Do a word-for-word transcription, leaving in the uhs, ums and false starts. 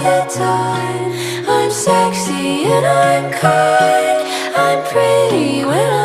the time. I'm sexy and I'm kind, I'm pretty when